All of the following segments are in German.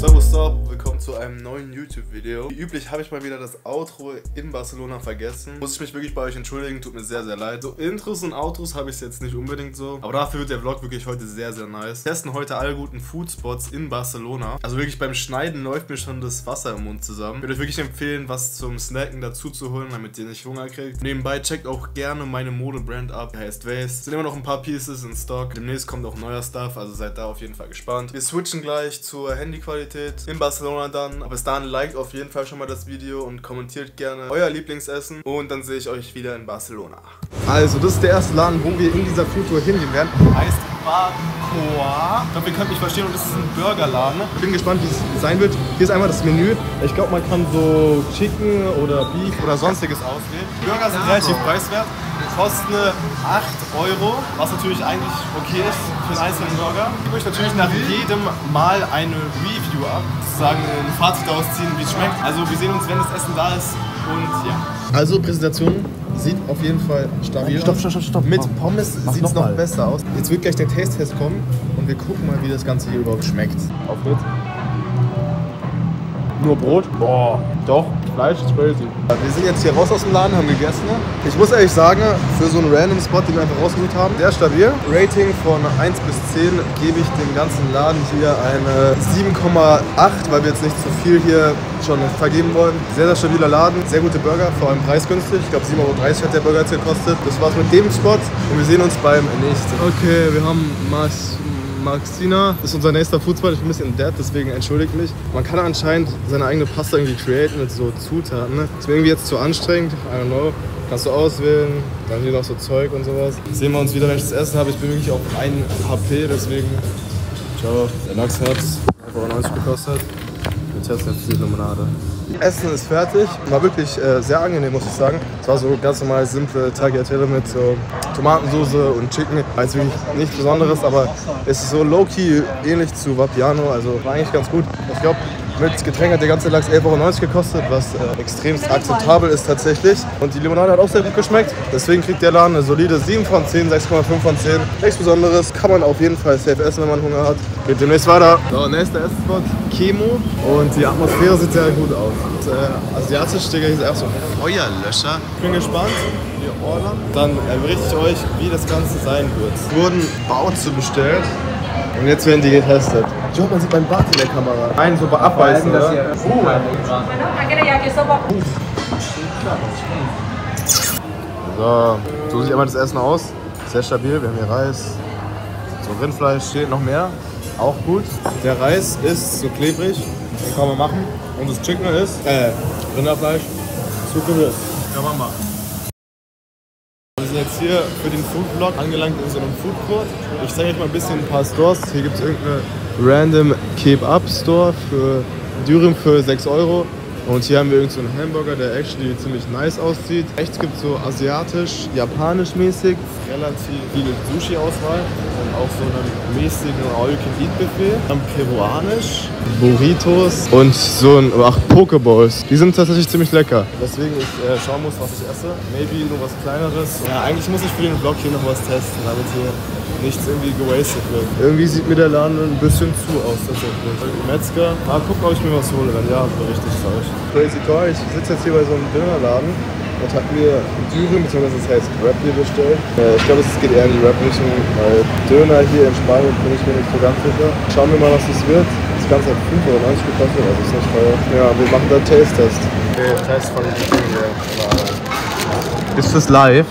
Servus, willkommen zu einem neuen YouTube-Video. Wie üblich habe ich mal wieder das Outro in Barcelona vergessen. Muss ich mich wirklich bei euch entschuldigen, tut mir sehr, sehr leid. So Intros und Outros habe ich jetzt nicht unbedingt so, aber dafür wird der Vlog wirklich heute sehr, sehr nice. Wir testen heute alle guten Foodspots in Barcelona. Also wirklich beim Schneiden läuft mir schon das Wasser im Mund zusammen. Ich würde euch wirklich empfehlen, was zum Snacken dazu zu holen, damit ihr nicht Hunger kriegt. Nebenbei checkt auch gerne meine Modebrand ab, die heißt Vase. Sind immer noch ein paar Pieces in Stock. Demnächst kommt auch neuer Stuff, also seid da auf jeden Fall gespannt. Wir switchen gleich zur Handyqualität in Barcelona dann. Aber bis dahin liked auf jeden Fall schon mal das Video und kommentiert gerne euer Lieblingsessen. Und dann sehe ich euch wieder in Barcelona. Also, das ist der erste Laden, wo wir in dieser Foodtour hingehen werden. Heißt Barcoa. Ich glaube, ihr könnt mich verstehen und das ist ein Burgerladen. Ich bin gespannt, wie es sein wird. Hier ist einmal das Menü. Ich glaube, man kann so Chicken oder Beef oder sonstiges auswählen. Die Burger sind relativ preiswert. Kosten 8 €, was natürlich eigentlich okay ist für einen einzelnen Burger. Ich gebe euch natürlich nach jedem Mal eine Review ab, sozusagen ein Fazit daraus ziehen, wie es schmeckt. Also wir sehen uns, wenn das Essen da ist und ja. Also Präsentation sieht auf jeden Fall stabil aus. Stopp. Mit Pommes sieht es noch besser aus. Jetzt wird gleich der Taste-Test kommen und wir gucken mal, wie das Ganze hier überhaupt schmeckt. Auf geht's. Nur Brot? Boah, doch, Fleisch ist crazy. Wir sind jetzt hier raus aus dem Laden, haben gegessen. Ich muss ehrlich sagen, für so einen random Spot, den wir einfach rausgesucht haben, sehr stabil. Rating von 1 bis 10 gebe ich dem ganzen Laden hier eine 7,8, weil wir jetzt nicht zu viel hier schon vergeben wollen. Sehr, sehr stabiler Laden, sehr gute Burger, vor allem preisgünstig. Ich glaube 7,30 € hat der Burger jetzt gekostet. Das war's mit dem Spot und wir sehen uns beim nächsten. Okay, wir haben Maxina, das ist unser nächster Foodspot. Ich bin ein bisschen dead, deswegen entschuldigt mich. Man kann anscheinend seine eigene Pasta irgendwie createn mit so Zutaten. Ne? Ist mir irgendwie jetzt zu anstrengend, I don't know. Kannst du auswählen, dann hier noch so Zeug und sowas. Sehen wir uns wieder, wenn ich das Essen habe. Ich bin wirklich auf 1 HP, deswegen. Ciao. Der Lachs hat 1,90 € gekostet. Wir testen jetzt die Limonade. Essen ist fertig. War wirklich sehr angenehm, muss ich sagen. Es war so ganz normal simple Tagliatelle mit so Tomatensauce und Chicken. Also wirklich nichts Besonderes, aber es ist so low-key ähnlich zu Vapiano. Also war eigentlich ganz gut. Ich glaube, mit Getränk hat der ganze Lachs 11,90 € gekostet, was extremst akzeptabel ist tatsächlich. Und die Limonade hat auch sehr gut geschmeckt. Deswegen kriegt der Laden eine solide 7 von 10, 6,5 von 10. Nichts Besonderes, kann man auf jeden Fall safe essen, wenn man Hunger hat. Geht demnächst weiter. So, nächster Essenspot, Chemo. Und die Atmosphäre sieht sehr gut aus. Und, asiatisch, Digga, hier ist auch so Feuerlöscher. Ich bin gespannt. Wir ordern. Dann berichte ich euch, wie das Ganze sein wird. Es wurden Bautze bestellt. Und jetzt werden die getestet. Ich hoffe, man sieht meinen Bart in der Kamera. Einen super abbeißen, oder? So sieht einmal das Essen aus. Sehr stabil. Wir haben hier Reis. So Rindfleisch, steht noch mehr. Auch gut. Der Reis ist so klebrig. Den kann man machen. Und das Chicken ist, Rinderfleisch, so gewürzt. Kann man machen. Wir sind jetzt hier für den Food-Vlog angelangt in so einem Food-Court. Ich zeige euch mal ein bisschen ein paar Stores. Hier gibt es irgendeine random Kebab-Store für Dürüm für 6 €. Und hier haben wir irgendeinen so Hamburger, der actually ziemlich nice aussieht. Rechts gibt es so asiatisch, japanisch mäßig, relativ viele Sushi-Auswahl und auch so einen mäßigen All-You-Can-Eat-Buffet. Dann peruanisch, Burritos und so ein Pokeballs. Die sind tatsächlich ziemlich lecker. Deswegen ich schauen muss, was ich esse. Maybe nur was Kleineres. Ja, eigentlich muss ich für den Vlog hier noch was testen, damit hier nichts irgendwie gewastet wird. Irgendwie sieht mir der Laden ein bisschen zu aus tatsächlich. Metzger. Mal gucken, ob ich mir was hole. Wenn ja, berichte ich es euch. Crazy Toy. Ich sitze jetzt hier bei so einem Dönerladen und habe mir Dürüm, beziehungsweise das heißt Wrap hier bestellt. Ich glaube, es geht eher in die Wrap-Richtung, weil Döner hier in Spanien bin ich mir nicht so ganz sicher. Schauen wir mal, was das wird. Das Ganze hat 5,90 € gekostet, also ist nicht teuer. Ja, wir machen da Taste-Test. Okay, Test von dem Ding hier. Ist das live?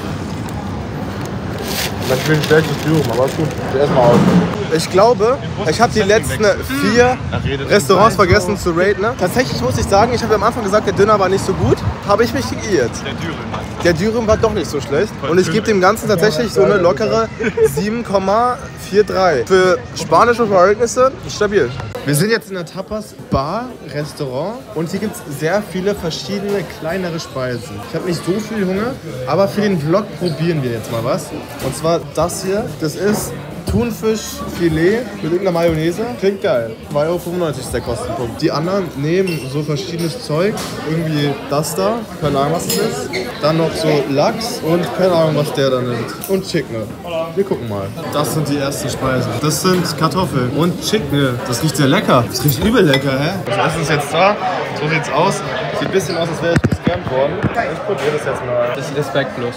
Ich bin schlecht zu Dürüm, aber ist gut. Erstmal aus. Ich glaube, ich habe die letzten 4 Restaurants vergessen zu raten. Tatsächlich muss ich sagen, ich habe am Anfang gesagt, der Döner war nicht so gut. Habe ich mich geirrt. Der Dürüm war doch nicht so schlecht. Und ich gebe dem Ganzen tatsächlich so eine lockere 7,43. Für spanische Verhältnisse stabil. Wir sind jetzt in der Tapas-Bar, Restaurant. Und hier gibt es sehr viele verschiedene kleinere Speisen. Ich habe nicht so viel Hunger, aber für den Vlog probieren wir jetzt mal was. Und zwar das hier. Das ist Thunfischfilet mit irgendeiner Mayonnaise. Klingt geil. 2,95 € ist der Kostenpunkt. Die anderen nehmen so verschiedenes Zeug. Irgendwie das da, keine Ahnung was das ist. Dann noch so Lachs und keine Ahnung was der da nimmt. Und Chicken. Wir gucken mal. Das sind die ersten Speisen. Das sind Kartoffeln und Chicken. Das riecht sehr lecker. Das riecht übel lecker, hä? Das Essen ist jetzt da. So sieht's aus. Sieht ein bisschen aus, als wäre ich gescampt worden. Ich probiere das jetzt mal. Das ist respektlos.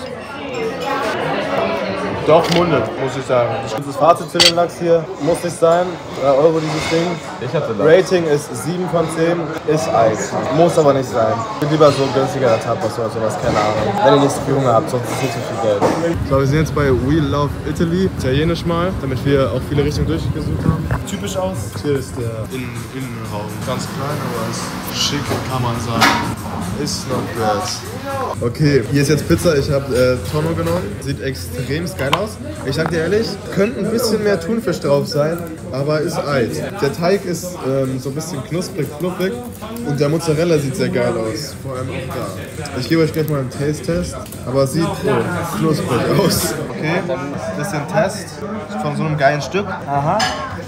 Doch mundet, muss ich sagen. Das Fazit für den Lachs hier muss nicht sein. 3 € dieses Ding. Ich hatte Lachs. Rating ist 7 von 10. Ist Eis. Muss aber nicht sein. Ich bin lieber so günstiger Tapas oder sowas, keine Ahnung. Wenn ihr nicht so viel Hunger habt, sonst ist es nicht so viel Geld. So, wir sind jetzt bei We Love Italy. Italienisch mal, damit wir auch viele Richtungen durchgesucht haben. Typisch aus. Hier ist der Innenraum. Ganz klein, aber ist schick, kann man sagen. Ist not bad. Okay, hier ist jetzt Pizza. Ich habe Tonno genommen. Sieht extrem geil aus. Ich sag dir ehrlich, könnte ein bisschen mehr Thunfisch drauf sein, aber ist Eis. Der Teig ist so ein bisschen knusprig, fluffig und der Mozzarella sieht sehr geil aus. Vor allem auch da. Ich gebe euch gleich mal einen Taste-Test, aber sieht knusprig aus. Okay, bisschen Test von so einem geilen Stück. Aha.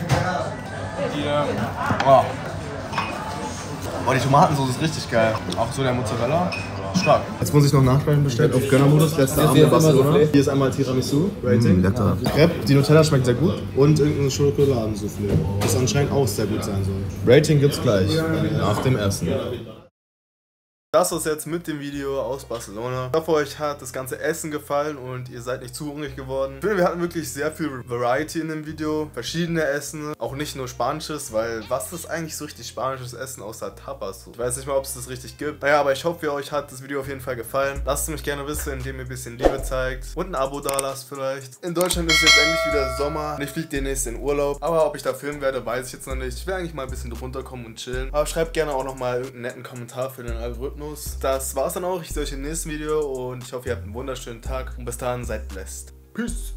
Oh. Oh, die Tomatensauce ist richtig geil. Auch so der Mozzarella. Stark. Jetzt muss ich noch Nachspeisen bestellen auf Gönnermodus. Letzter Abend in Barcelona. Hier ist einmal Tiramisu, Rating. Crepe, die Nutella schmeckt sehr gut. Und irgendein Schokoladensoufflé, das anscheinend auch sehr gut sein soll. Rating gibt's gleich, nach dem Essen. Das war's jetzt mit dem Video aus Barcelona. Ich hoffe, euch hat das ganze Essen gefallen und ihr seid nicht zu hungrig geworden. Ich finde, wir hatten wirklich sehr viel Variety in dem Video. Verschiedene Essen, auch nicht nur Spanisches, weil was ist eigentlich so richtig spanisches Essen außer Tapas? Ich weiß nicht mal, ob es das richtig gibt. Naja, aber ich hoffe, euch hat das Video auf jeden Fall gefallen. Lasst es mich gerne wissen, indem ihr ein bisschen Liebe zeigt und ein Abo da lasst vielleicht. In Deutschland ist jetzt endlich wieder Sommer und ich fliege demnächst in Urlaub. Aber ob ich da filmen werde, weiß ich jetzt noch nicht. Ich will eigentlich mal ein bisschen runterkommen und chillen. Aber schreibt gerne auch nochmal irgendeinen netten Kommentar für den Algorithmus. Das war's dann auch. Ich sehe euch im nächsten Video und ich hoffe, ihr habt einen wunderschönen Tag und bis dahin seid blessed. Peace!